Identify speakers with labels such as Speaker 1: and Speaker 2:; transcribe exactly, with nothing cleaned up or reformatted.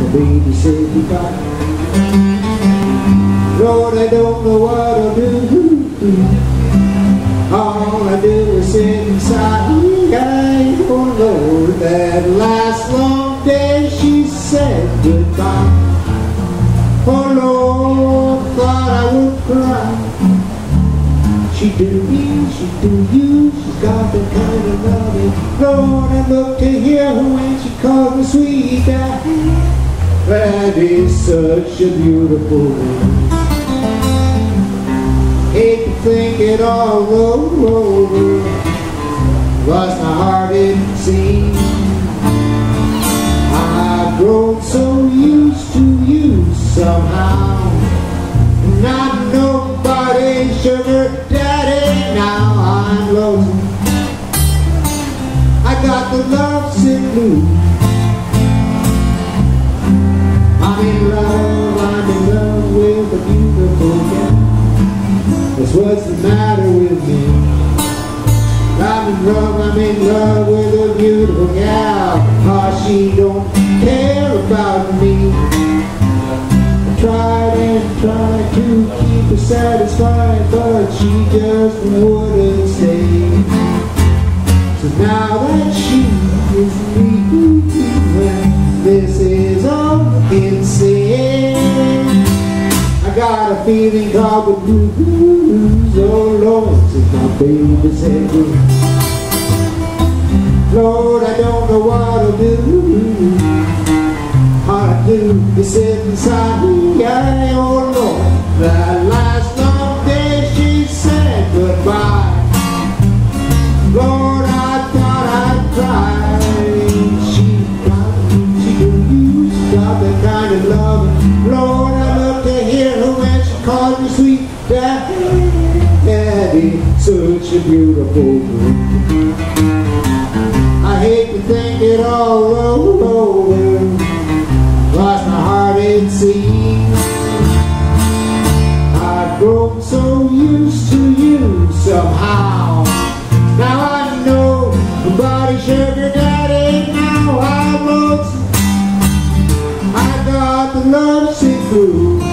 Speaker 1: baby said goodbye. Lord, I don't know what I'll do. All I do is sit inside. I don't know that last long day she said goodbye. Oh Lord, thought I would cry. She do me, she do you, she's got the kind of loving. Lord, I look to hear her when she calls me sweet. That is such a beautiful thing. Hate to think it all over, lost my heart it seems. I've grown so used to you somehow. Not nobody's sugar daddy, now I'm lonesome. I got the lovesick blues. I'm in love, I'm in love with a beautiful gal. That's what's the matter with me. I'm in love, I'm in love with a beautiful gal. Oh, she don't care about me. I tried and tried to keep her satisfied, but she just wouldn't stay. So now that she is leaving, this is all insane. I got a feeling called the blues. Oh Lord, since my baby said goodbye. Lord, I don't know what I'll do. All I do is sit inside me. Oh Lord, that last long day she said goodbye. Lord, I thought I'd cry. She got me, she could use, got that kind of love. Lord, I love to hear her when she calls me sweet daddy. Daddy, such a beautiful girl. I hate to think it all over, lost my heart it seems. I've grown so used to you somehow. Now I know nobody's sugar daddy. Now I'm lonesome. I got the lovesick blues.